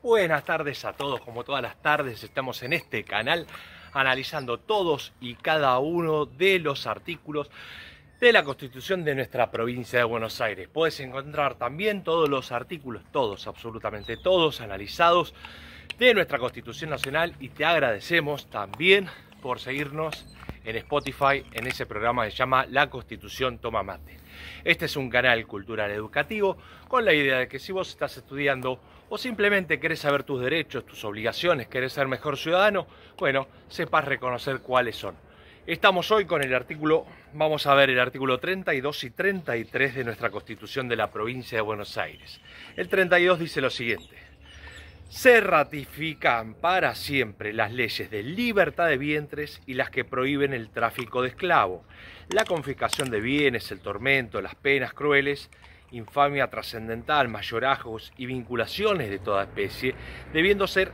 Buenas tardes a todos, como todas las tardes estamos en este canal analizando todos y cada uno de los artículos de la Constitución de nuestra provincia de Buenos Aires. Puedes encontrar también todos los artículos, todos, absolutamente todos, analizados de nuestra Constitución Nacional, y te agradecemos también por seguirnos en Spotify en ese programa que se llama La Constitución Toma Mate. Este es un canal cultural educativo con la idea de que si vos estás estudiando o simplemente querés saber tus derechos, tus obligaciones, querés ser mejor ciudadano, bueno, sepas reconocer cuáles son. Estamos hoy con el artículo, vamos a ver el artículo 32 y 33 de nuestra Constitución de la provincia de Buenos Aires. El 32 dice lo siguiente: se ratifican para siempre las leyes de libertad de vientres y las que prohíben el tráfico de esclavos, la confiscación de bienes, el tormento, las penas crueles, infamia trascendental, mayorazgos y vinculaciones de toda especie, debiendo ser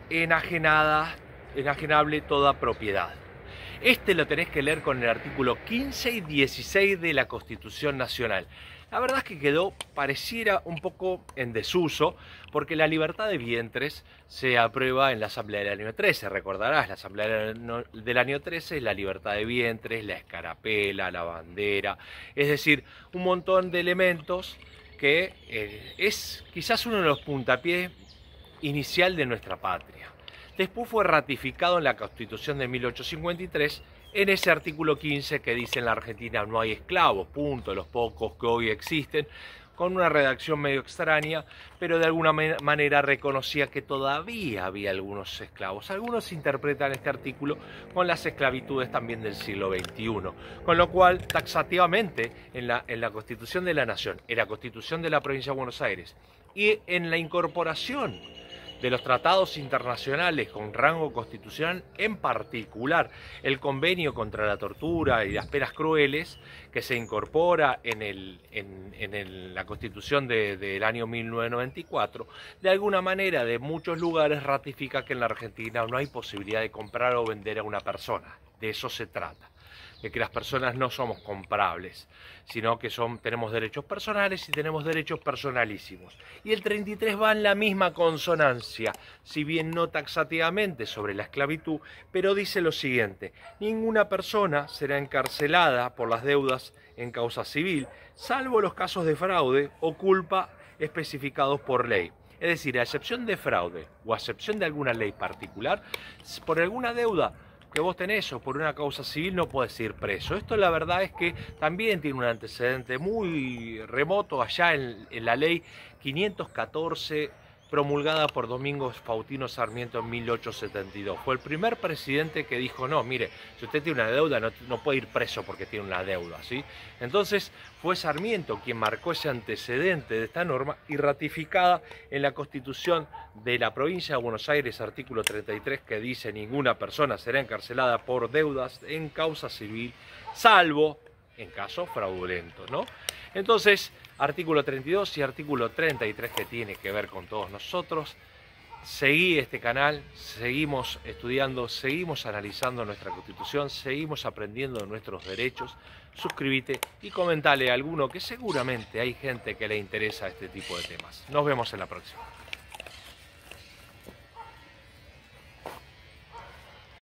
enajenable toda propiedad. Este lo tenés que leer con el artículo 15 y 16 de la Constitución Nacional. La verdad es que quedó, pareciera un poco en desuso, porque la libertad de vientres se aprueba en la Asamblea del año 13. Recordarás, la Asamblea del año 13 es la libertad de vientres, la escarapela, la bandera, es decir, un montón de elementos que es quizás uno de los puntapiés inicial de nuestra patria. Después fue ratificado en la Constitución de 1853 en ese artículo 15 que dice: en la Argentina no hay esclavos, punto, los pocos que hoy existen, con una redacción medio extraña, pero de alguna manera reconocía que todavía había algunos esclavos. Algunos interpretan este artículo con las esclavitudes también del siglo XXI, con lo cual taxativamente en la Constitución de la Nación, en la Constitución de la provincia de Buenos Aires y en la incorporación de los tratados internacionales con rango constitucional, en particular el convenio contra la tortura y las penas crueles, que se incorpora en la Constitución del año 1994, de alguna manera, de muchos lugares, ratifica que en la Argentina no hay posibilidad de comprar o vender a una persona. De eso se trata, de que las personas no somos comprables, sino que tenemos derechos personales y tenemos derechos personalísimos. Y el 33 va en la misma consonancia, si bien no taxativamente sobre la esclavitud, pero dice lo siguiente: ninguna persona será encarcelada por las deudas en causa civil, salvo los casos de fraude o culpa especificados por ley. Es decir, a excepción de fraude o a excepción de alguna ley particular, por alguna deuda que vos tenés o por una causa civil no podés ir preso. Esto la verdad es que también tiene un antecedente muy remoto allá en la ley 514 promulgada por Domingo Faustino Sarmiento en 1872. Fue el primer presidente que dijo: no, mire, si usted tiene una deuda no puede ir preso porque tiene una deuda, ¿sí? Entonces fue Sarmiento quien marcó ese antecedente de esta norma, y ratificada en la Constitución de la provincia de Buenos Aires, artículo 33, que dice: ninguna persona será encarcelada por deudas en causa civil, salvo en casos fraudulentos, ¿no? Entonces, artículo 32 y artículo 33, que tiene que ver con todos nosotros. Seguí este canal, seguimos estudiando, seguimos analizando nuestra Constitución, seguimos aprendiendo de nuestros derechos. Suscríbete y comentale a alguno, que seguramente hay gente que le interesa este tipo de temas. Nos vemos en la próxima.